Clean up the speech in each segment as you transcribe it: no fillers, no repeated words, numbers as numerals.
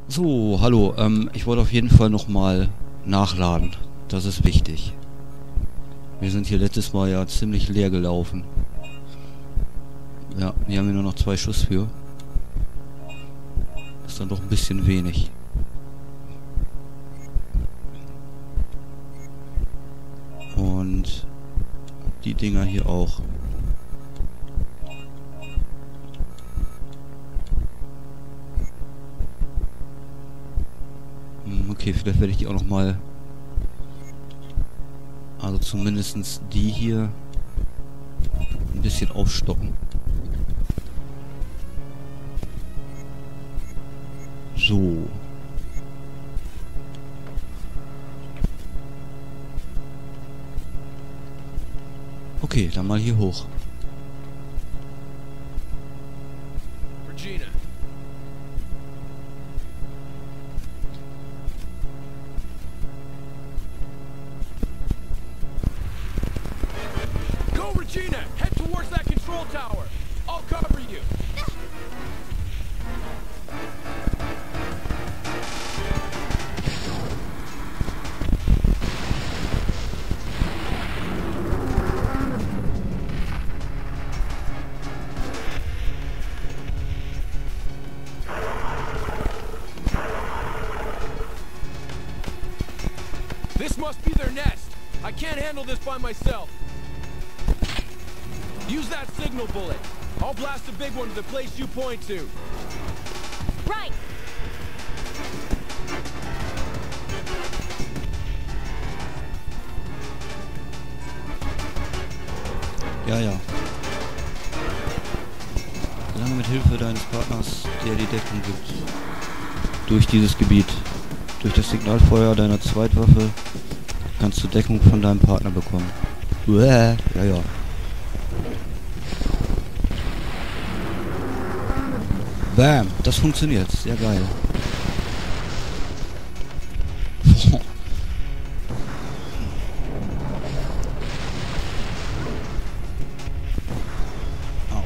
So, hallo. Ich wollte auf jeden Fall nochmal nachladen. Das ist wichtig. Wir sind hier letztes Mal ja ziemlich leer gelaufen. Ja, hier haben wir nur noch 2 Schuss für. Ist dann doch ein bisschen wenig. Und die Dinger hier auch. Okay, vielleicht werde ich die auch noch mal, also zumindest die hier, ein bisschen aufstocken. So. Okay, dann mal hier hoch. Regina. Go, Regina! Head towards that control tower. I'll cover you. This must be their nest. I can't handle this by myself. Use that signal bullet. I'll blast a big one to the place you point to. Right. Ja, ja. Lange mit Hilfe deines Partners, der die Deckung gibt. Durch dieses Gebiet. Durch das Signalfeuer deiner Zweitwaffe kannst du Deckung von deinem Partner bekommen. Uäh. Ja, ja. Bam, das funktioniert. Sehr geil. Au.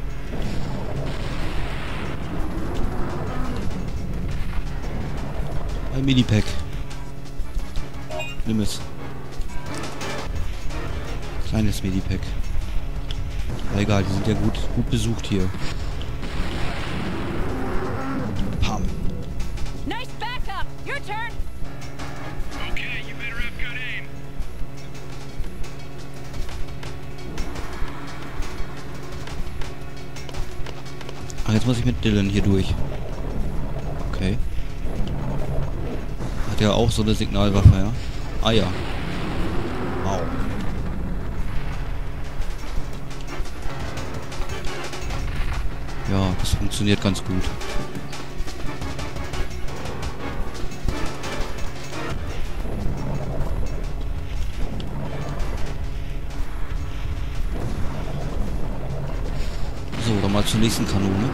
Ein Minipack. Nimm es. Kleines Minipack. Aber egal, die sind ja gut besucht hier. Pam. Nice backup. Your turn. Okay, you better have good aim. Ach, jetzt muss ich mit Dylan hier durch. Okay. Hat ja auch so eine Signalwaffe, ja? Ah ja. Au. Ja, das funktioniert ganz gut. So, dann mal zur nächsten Kanone.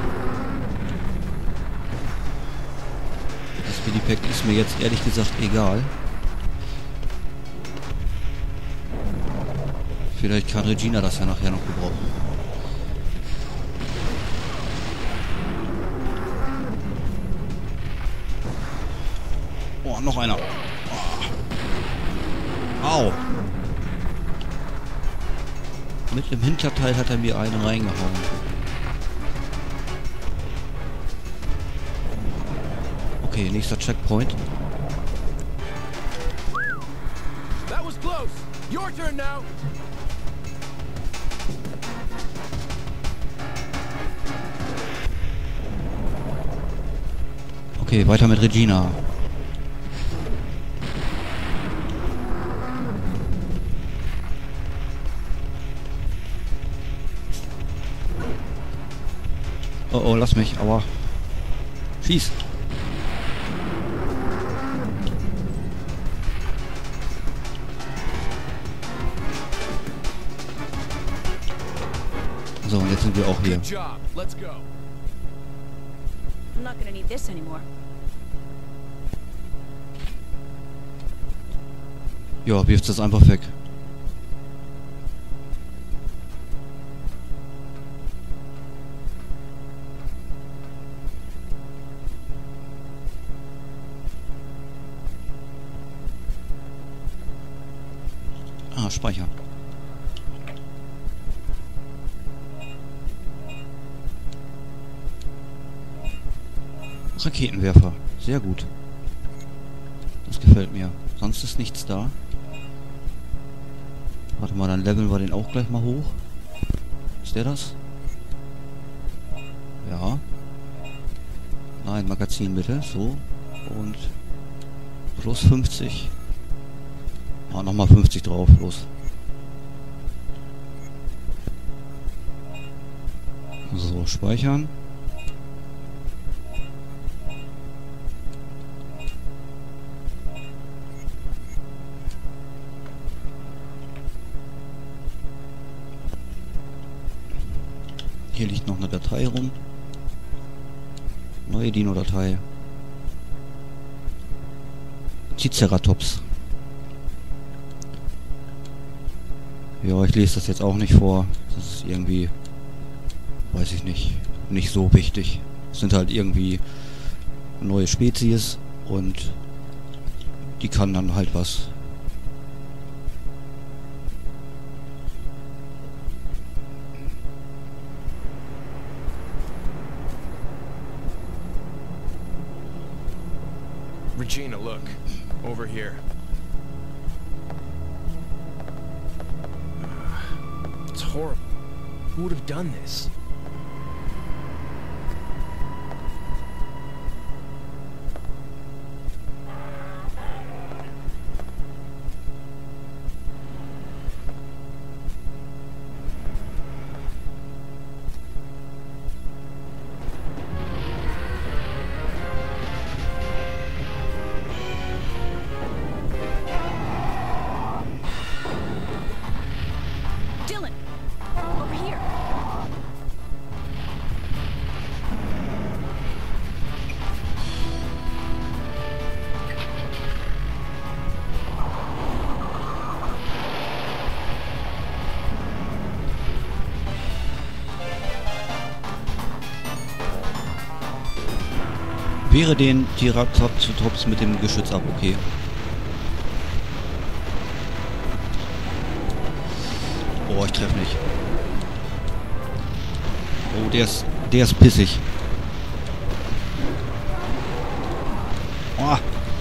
Das Minipack ist mir jetzt ehrlich gesagt egal. Vielleicht kann Regina das ja nachher noch gebrauchen. Oh, noch einer. Oh. Au. Mit dem Hinterteil hat er mir einen reingehauen. Okay, nächster Checkpoint. That was close. Your turn now. Okay, weiter mit Regina. Oh oh, lass mich, aua. Schieß. So, und jetzt sind wir auch hier. Good job. Let's go. I'm not gonna need this anymore. Ja, wirft das einfach weg. speichern. Raketenwerfer. Sehr gut. Das gefällt mir. Sonst ist nichts da. Warte mal, dann leveln wir den auch gleich mal hoch. Ist der das? Ja. Nein, Magazin bitte. So. Und plus 50. Ah, nochmal 50 drauf. Los. So, speichern. Hier liegt noch eine Datei rum. Neue Dino-Datei. Triceratops. Ja, ich lese das jetzt auch nicht vor. Das ist irgendwie, weiß ich nicht so wichtig. Es sind halt irgendwie neue Spezies und die kann dann halt was. Regina, look. Over here. It's horrible. Who would have done this? Dylan! Over here! Wehre den Triceratops mit dem Geschütz ab, okay. Oh, ich treffe nicht. Oh, der ist pissig. Oh.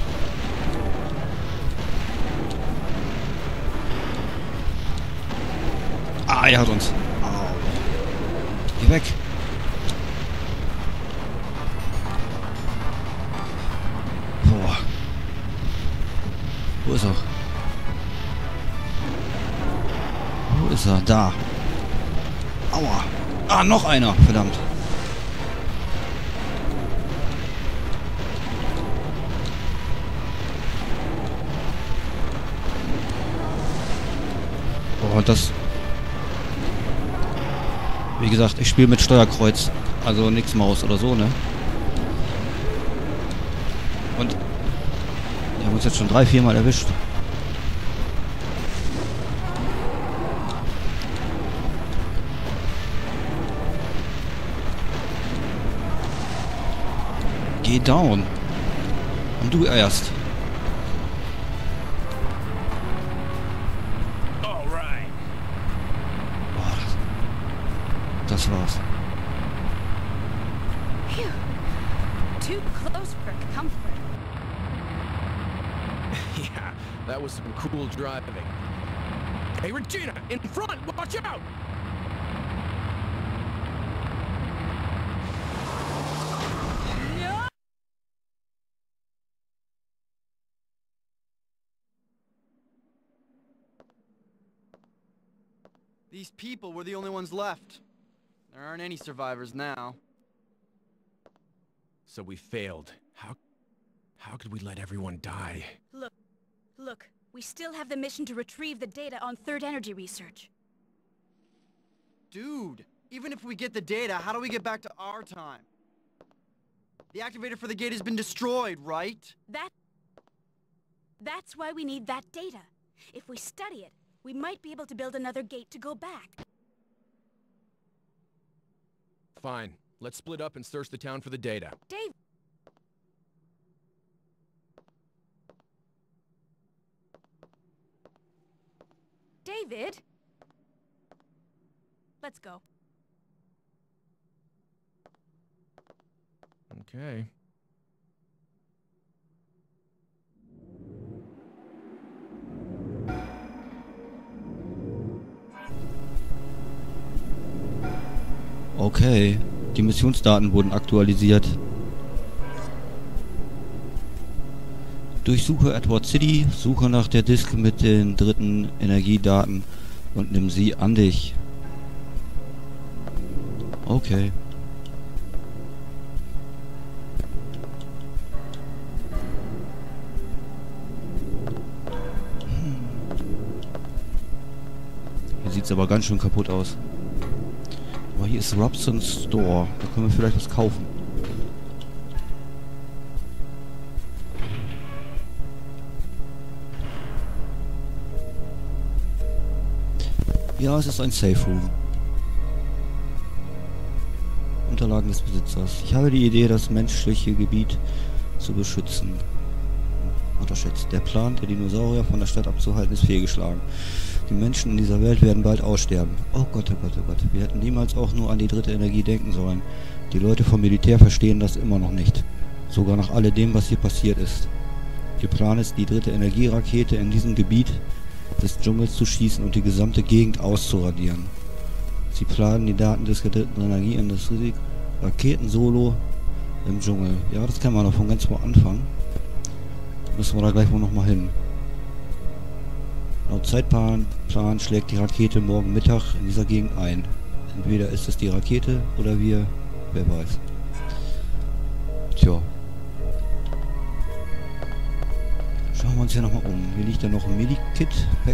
Ah, er hat uns. Au. Geh weg. Boah. Wo ist er? Wo ist er? Da. Aua. Ah, noch einer. Verdammt. Oh, das... Wie gesagt, ich spiele mit Steuerkreuz. Also nix Maus oder so, ne? Und... Wir haben uns jetzt schon 3-4 Mal erwischt. Geh down. Und du erst. All right. Boah, das war's. Phew. Too close for comfort. Yeah, that was some cool driving. Hey, Regina, in front! Watch out! No! These people were the only ones left. There aren't any survivors now. So we failed. How could we let everyone die? Look, we still have the mission to retrieve the data on Third Energy Research. Dude, even if we get the data, how do we get back to our time? The activator for the gate has been destroyed, right? That's why we need that data. If we study it, we might be able to build another gate to go back. Fine. Let's split up and search the town for the data. David! Let's go. Okay. Okay, die Missionsdaten wurden aktualisiert. Durchsuche Edward City, suche nach der Disk mit den dritten Energiedaten und nimm sie an dich. Okay. Hier sieht's aber ganz schön kaputt aus. Aber hier ist Robson's Store. Da können wir vielleicht was kaufen. Ja, es ist ein Safe Room. Unterlagen des Besitzers. Ich habe die Idee, das menschliche Gebiet zu beschützen. Unterschätzt. Der Plan, der Dinosaurier von der Stadt abzuhalten, ist fehlgeschlagen. Die Menschen in dieser Welt werden bald aussterben. Oh Gott, oh Gott, oh Gott. Wir hätten niemals auch nur an die dritte Energie denken sollen. Die Leute vom Militär verstehen das immer noch nicht. Sogar nach alledem, was hier passiert ist. Ihr Plan ist, die dritte Energierakete in diesem Gebiet des Dschungels zu schießen und die gesamte Gegend auszuradieren. Sie planen die Daten des dritten Energieindustrie Raketen-Solo im Dschungel. Ja, das kennen wir noch von ganz vor Anfang. Müssen wir da gleich wohl nochmal hin. Laut Zeitplan schlägt die Rakete morgen Mittag in dieser Gegend ein. Entweder ist es die Rakete oder wir, wer weiß. Tja. Schauen wir uns hier nochmal um. Hier liegt ja noch ein Medikit-Pack.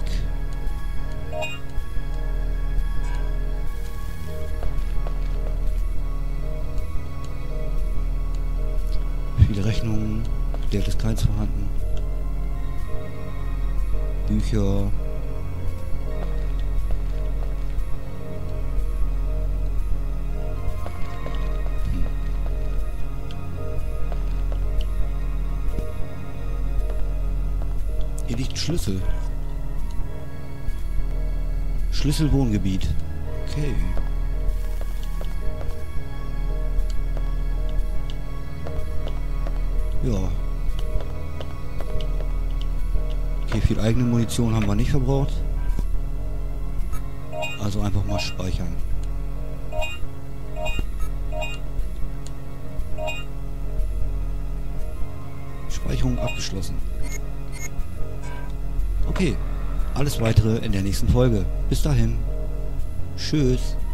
Viele Rechnungen. Geld ist keins vorhanden. Bücher. Hier liegt Schlüssel. Schlüsselwohngebiet. Okay. Ja. Okay, viel eigene Munition haben wir nicht verbraucht. Also einfach mal speichern. Speicherung abgeschlossen. Okay, alles weitere in der nächsten Folge. Bis dahin. Tschüss.